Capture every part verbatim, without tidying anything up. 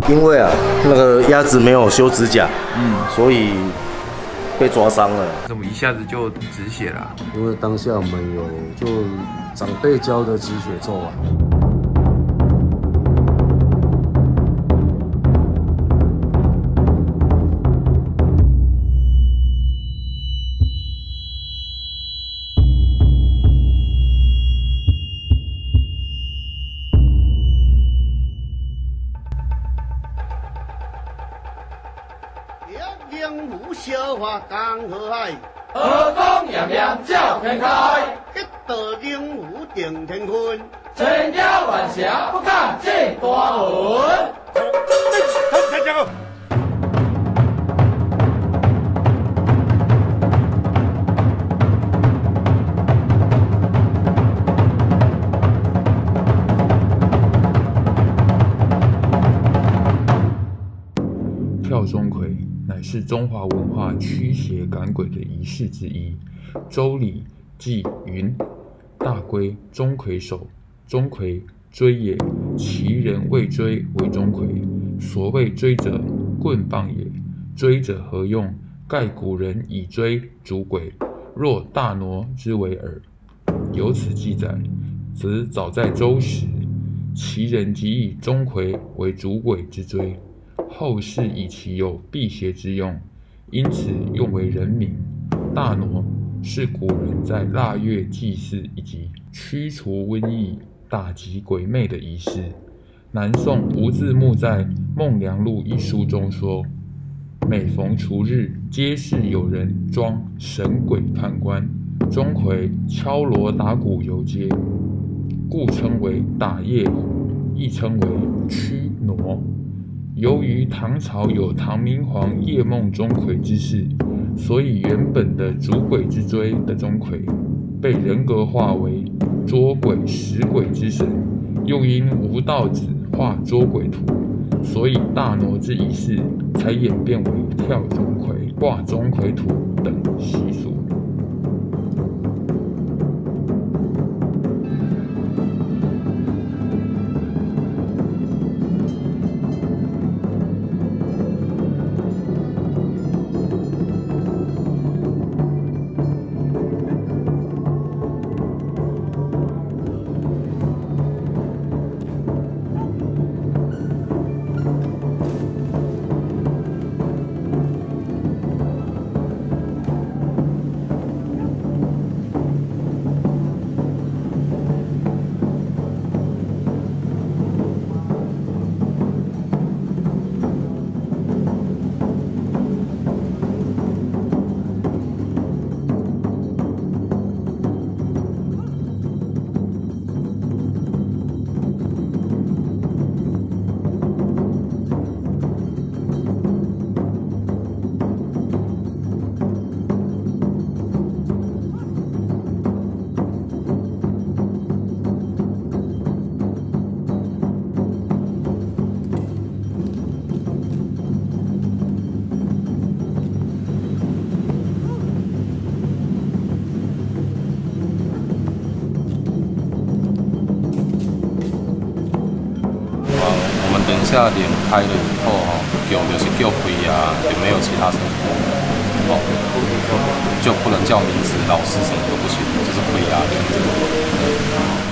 因为啊，那个鸭子没有修指甲，嗯，所以被抓伤了。 怎么一下子就止血了、啊？ 因为当下我们有就长辈教的止血咒啊。 小花江河海， 河东洋洋叫天开。 一道灵武定乾坤， 千妖万侠不敢进大门。 大家好。 跳钟馗乃是中华文化驱邪赶鬼的仪式之一。周礼记云：“大龟钟馗首，钟馗追也，其人谓追为钟馗。所谓追者，棍棒也。追者何用？盖古人以追逐鬼，若大挪之为耳。”由此记载，则早在周时，其人即以钟馗为逐鬼之追。 后世以其有辟邪之用，因此用为人名。大挪是古人在腊月祭祀以及驱除瘟疫、打击鬼魅的仪式。南宋吴自牧在《孟良录》一书中说：“每逢除日，皆是有人装神鬼判官，钟馗敲锣打鼓游街，故称为打夜虎，亦称为驱挪。” 由于唐朝有唐明皇夜梦钟馗之事，所以原本的逐鬼之追的钟馗，被人格化为捉鬼食鬼之神。又因吴道子画捉鬼图，所以大挪之仪式才演变为跳钟馗、画钟馗图等习俗。 等一下脸开了以后，哈，叫就是叫亏啊，也没有其他称呼，哦，就不能叫名字、老师什么都不行，就是亏啊这样子。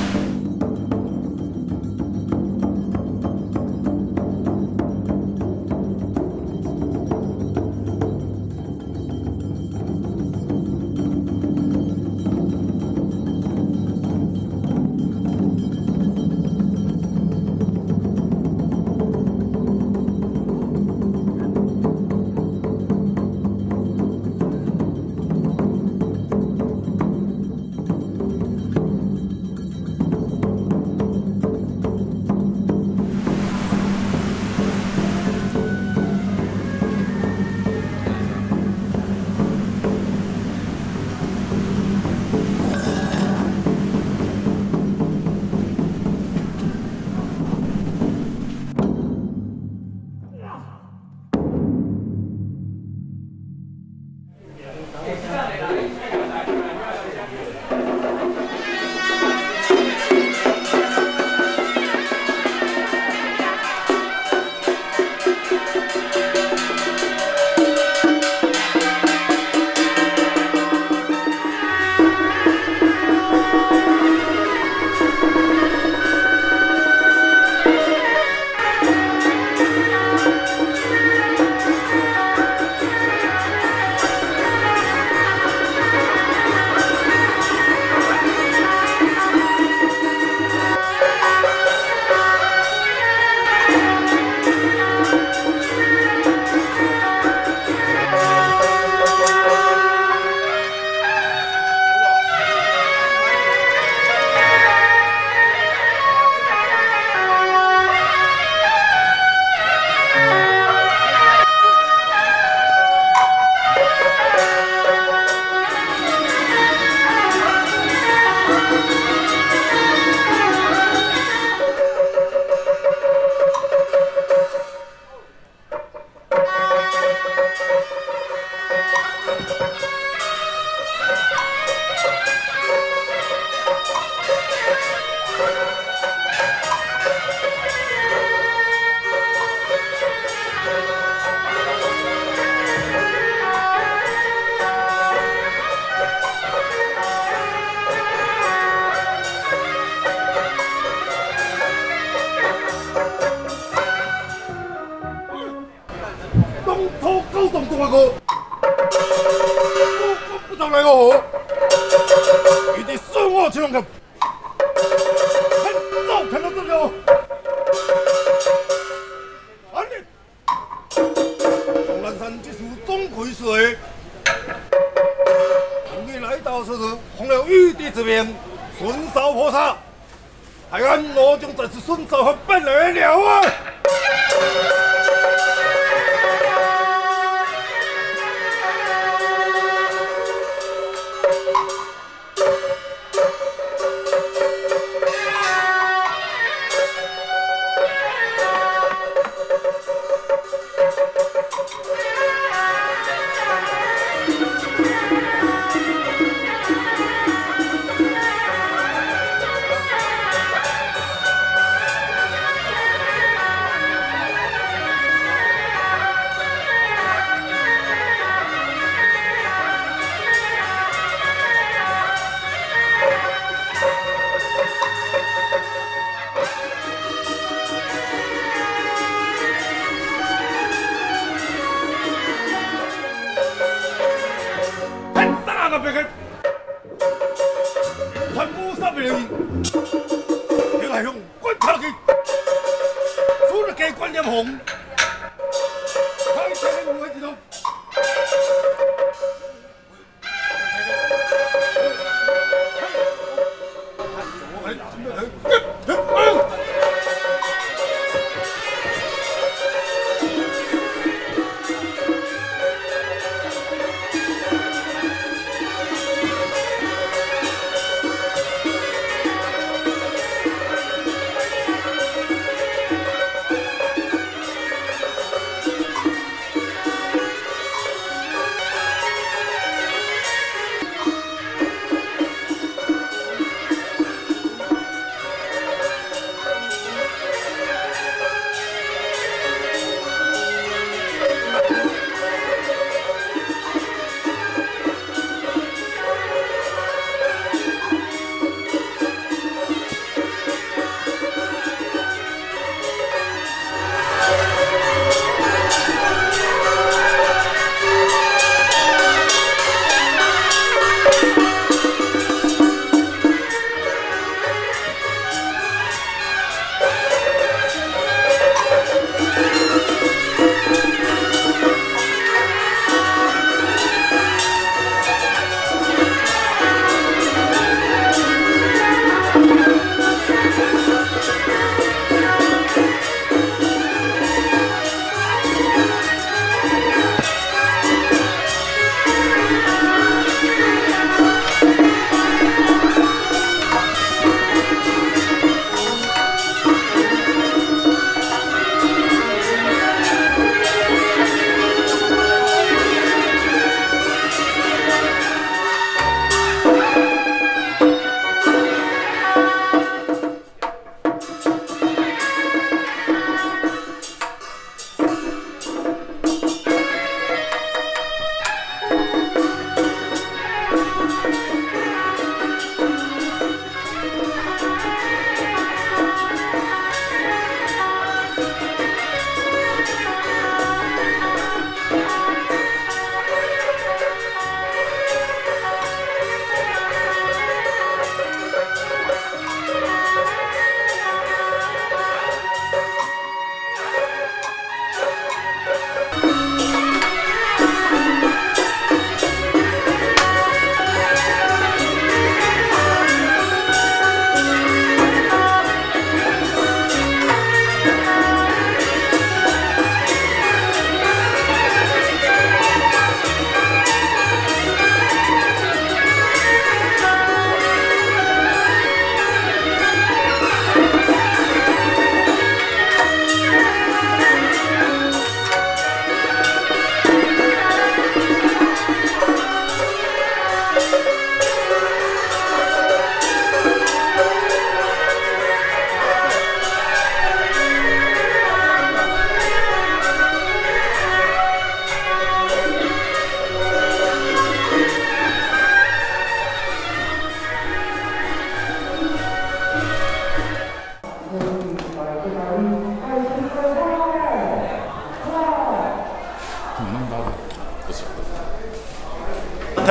动中华哥，我不找来个好，一定顺我前两个，看走看到这个，安尼，钟南山这是钟馗水，今日来到此时，奉了玉帝之命，顺手破杀，还俺我将再次顺手和本来了啊！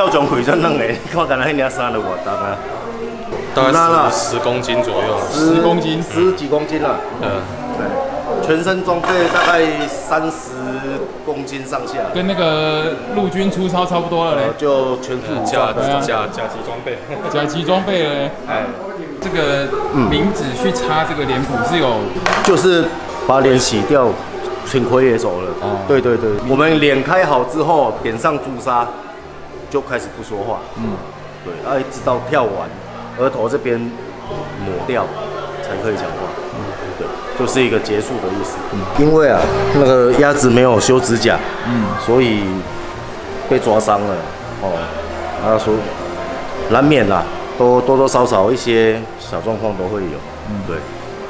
跳钟馗就嫩诶，看敢若迄领衫就偌重啊， 大概十十公斤左右， 十公斤， 十几公斤了。嗯，对，全身装备大概三十公斤上下， 跟那个陆军出操差不多了嘞， 就全副武甲装， 甲甲级装备， 甲级装备了嘞。哎，这个名字去插这个脸谱是有， 就是把脸洗掉。陈奎也走了，哦，对对对，我们脸开好之后，点上朱砂，就开始不说话，嗯，对，啊，一直到跳完，额头这边抹掉，才可以讲话，嗯，对，就是一个结束的意思。嗯，因为啊，那个鸭子没有修指甲，嗯，所以被抓伤了，哦，他说难免啦，都多多少少一些小状况都会有，嗯，对。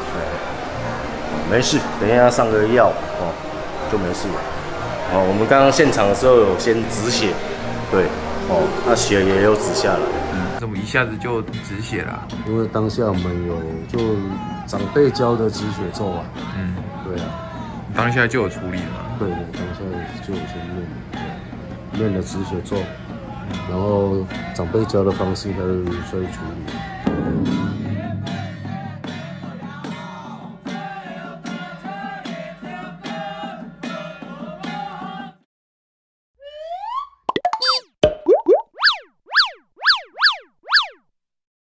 没事，等一下上个药哦，就没事了。哦，我们刚刚现场的时候有先止血，对，哦，那血也有止下来。 嗯，怎么一下子就止血了？ 因为当下我们有就长辈教的止血咒啊。嗯，对啊。 当下就有处理了。 对对，当下就有先念念了止血咒，然后长辈教的方式来来处理。